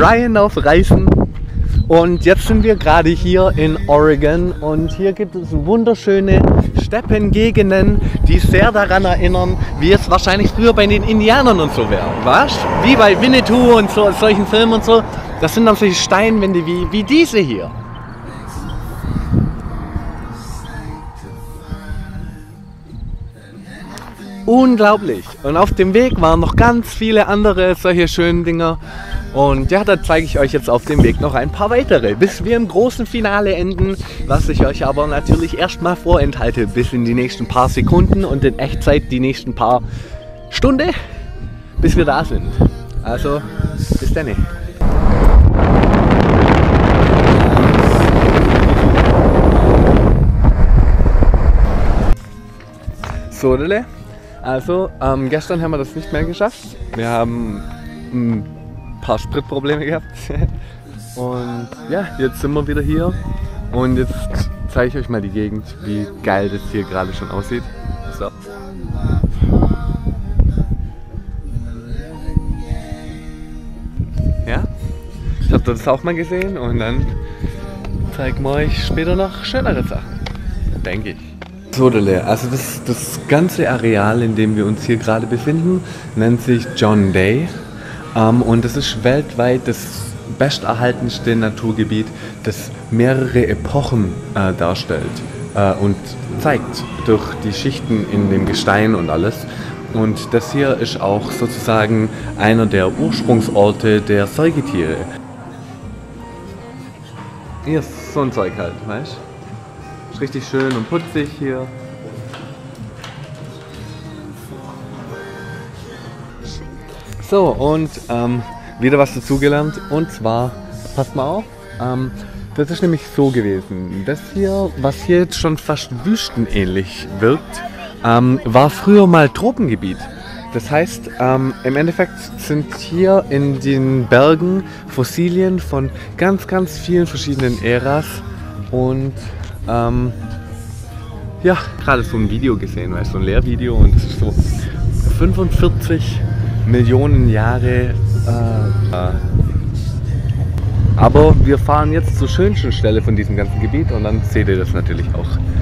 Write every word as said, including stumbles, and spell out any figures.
Ryan auf Reisen. Und jetzt sind wir gerade hier in Oregon und hier gibt es wunderschöne Steppengegenden, die sehr daran erinnern, wie es wahrscheinlich früher bei den Indianern und so wäre. Was? Wie bei Winnetou und so, solchen Filmen und so. Das sind dann solche Steinwände wie, wie diese hier. Unglaublich. Und auf dem Weg waren noch ganz viele andere solche schönen Dinger. Und ja, da zeige ich euch jetzt auf dem Weg noch ein paar weitere, bis wir im großen Finale enden, was ich euch aber natürlich erstmal vorenthalte, bis in die nächsten paar Sekunden und in Echtzeit die nächsten paar Stunden, bis wir da sind. Also, bis dann. So, also ähm, gestern haben wir das nicht mehr geschafft. Wir haben ein paar Spritprobleme gehabt. Und ja, jetzt sind wir wieder hier. Und jetzt zeige ich euch mal die Gegend, wie geil das hier gerade schon aussieht. So. Ja, ich habe das auch mal gesehen und dann zeigen wir euch später noch schönere Sachen, denke ich. So, also das, das ganze Areal, in dem wir uns hier gerade befinden, nennt sich John Day. Um, und es ist weltweit das besterhaltenste Naturgebiet, das mehrere Epochen äh, darstellt äh, und zeigt durch die Schichten in dem Gestein und alles. Und das hier ist auch sozusagen einer der Ursprungsorte der Säugetiere. Hier ist so ein Zeug halt, weißt du? Ist richtig schön und putzig hier. So, und ähm, wieder was dazugelernt, und zwar, passt mal auf, ähm, das ist nämlich so gewesen. Das hier, was hier jetzt schon fast wüstenähnlich wirkt, ähm, war früher mal Tropengebiet. Das heißt, ähm, im Endeffekt sind hier in den Bergen Fossilien von ganz, ganz vielen verschiedenen Äras und ähm, ja, gerade so ein Video gesehen, weißt du, so ein Lehrvideo, und das ist so fünfundvierzig Millionen Jahre. Äh, äh. Aber wir fahren jetzt zur schönsten Stelle von diesem ganzen Gebiet und dann seht ihr das natürlich auch.